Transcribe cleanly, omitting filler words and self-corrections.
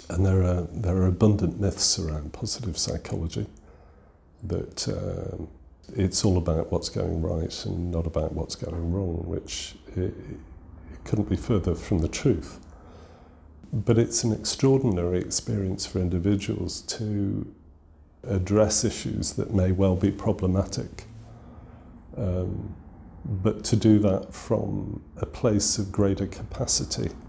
And there are abundant myths around positive psychology, that it's all about what's going right and not about what's going wrong, which it couldn't be further from the truth. But it's an extraordinary experience for individuals to address issues that may well be problematic, but to do that from a place of greater capacity